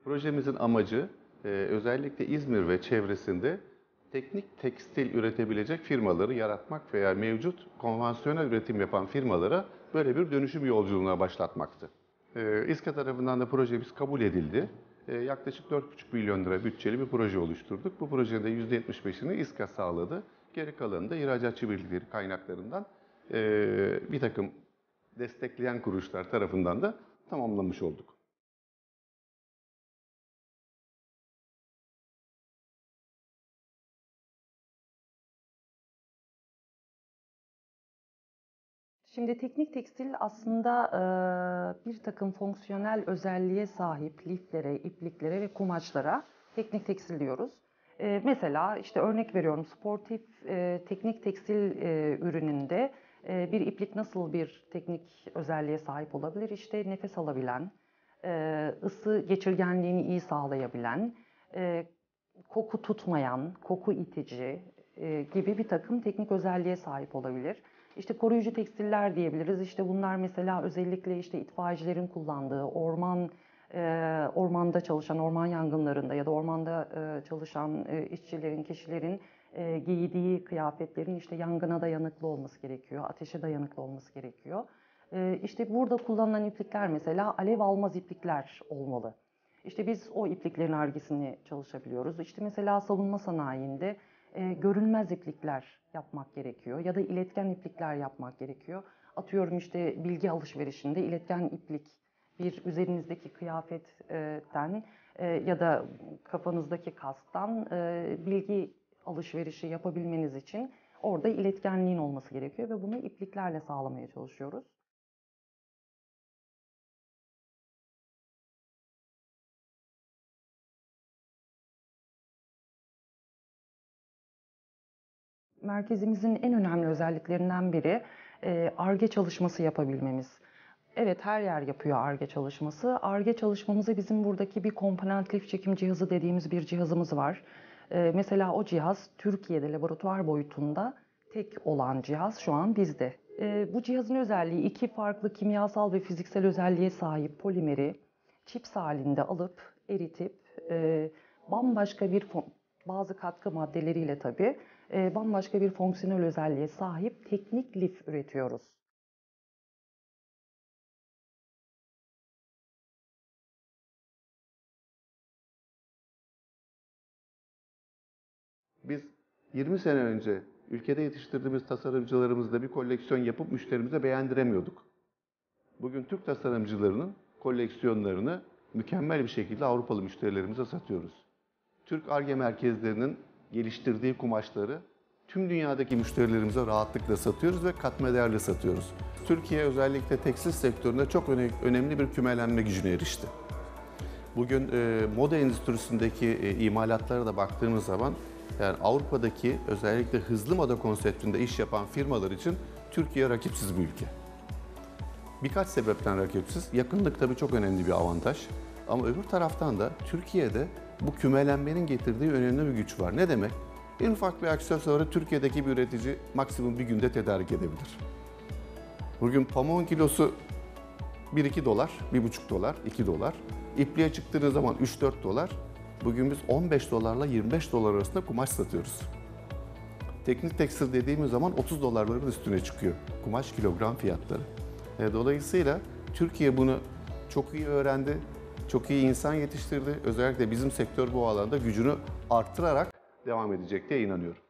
Projemizin amacı özellikle İzmir ve çevresinde teknik tekstil üretebilecek firmaları yaratmak veya mevcut konvansiyonel üretim yapan firmalara böyle bir dönüşüm yolculuğuna başlatmaktı. İSKA tarafından da projemiz kabul edildi. Yaklaşık 4,5 milyon lira bütçeli bir proje oluşturduk. Bu projenin de %75'ini İSKA sağladı. Geri kalanını da ihracatçı birlikleri kaynaklarından bir takım destekleyen kuruluşlar tarafından da tamamlamış olduk. Şimdi teknik tekstil aslında bir takım fonksiyonel özelliğe sahip liflere, ipliklere ve kumaşlara teknik tekstil diyoruz. Mesela işte örnek veriyorum, sportif teknik tekstil ürününde bir iplik nasıl bir teknik özelliğe sahip olabilir? İşte nefes alabilen, ısı geçirgenliğini iyi sağlayabilen, koku tutmayan, koku itici gibi bir takım teknik özelliğe sahip olabilir. İşte koruyucu tekstiller diyebiliriz. İşte bunlar mesela özellikle işte itfaiyecilerin kullandığı, ormanda çalışan, orman yangınlarında ya da ormanda çalışan işçilerin, kişilerin giydiği kıyafetlerin işte yangına dayanıklı olması gerekiyor, ateşe dayanıklı olması gerekiyor. İşte burada kullanılan iplikler mesela alev almaz iplikler olmalı. İşte biz o ipliklerin argesini çalışabiliyoruz. İşte mesela savunma sanayinde görünmez iplikler yapmak gerekiyor ya da iletken iplikler yapmak gerekiyor. Atıyorum işte bilgi alışverişinde iletken iplik bir üzerinizdeki kıyafetten ya da kafanızdaki kasktan bilgi alışverişi yapabilmeniz için orada iletkenliğin olması gerekiyor ve bunu ipliklerle sağlamaya çalışıyoruz. Merkezimizin en önemli özelliklerinden biri Ar-Ge çalışması yapabilmemiz. Evet, her yer yapıyor Ar-Ge çalışması. Ar-Ge çalışmamızı bizim buradaki bir komponent lif çekim cihazı dediğimiz bir cihazımız var. Mesela o cihaz Türkiye'de laboratuvar boyutunda tek olan cihaz şu an bizde. Bu cihazın özelliği iki farklı kimyasal ve fiziksel özelliğe sahip polimeri çips halinde alıp eritip bambaşka bir bazı katkı maddeleriyle tabii bambaşka bir fonksiyonel özelliğe sahip teknik lif üretiyoruz. Biz 20 sene önce ülkede yetiştirdiğimiz tasarımcılarımızla bir koleksiyon yapıp müşterimize beğendiremiyorduk. Bugün Türk tasarımcılarının koleksiyonlarını mükemmel bir şekilde Avrupalı müşterilerimize satıyoruz. Türk Ar-Ge merkezlerinin geliştirdiği kumaşları tüm dünyadaki müşterilerimize rahatlıkla satıyoruz ve katma değerle satıyoruz. Türkiye özellikle tekstil sektöründe çok önemli bir kümelenme gücüne erişti. Bugün moda endüstrisindeki imalatlara da baktığımız zaman yani Avrupa'daki özellikle hızlı moda konseptinde iş yapan firmalar için Türkiye rakipsiz bir ülke. Birkaç sebepten rakipsiz. Yakınlık tabii çok önemli bir avantaj. Ama öbür taraftan da Türkiye'de bu kümelenmenin getirdiği önemli bir güç var. Ne demek? En ufak bir aksesuarı Türkiye'deki bir üretici maksimum bir günde tedarik edebilir. Bugün pamuğun kilosu 1-2 dolar, 1,5 dolar, 2 dolar. İpliğe çıktığınız zaman 3-4 dolar. Bugün biz 15 dolarla 25 dolar arasında kumaş satıyoruz. Teknik tekstil dediğimiz zaman 30 dolarların üstüne çıkıyor kumaş kilogram fiyatları. Dolayısıyla Türkiye bunu çok iyi öğrendi, çok iyi insan yetiştirdi. Özellikle bizim sektör bu alanda gücünü arttırarak devam edecek diye inanıyorum.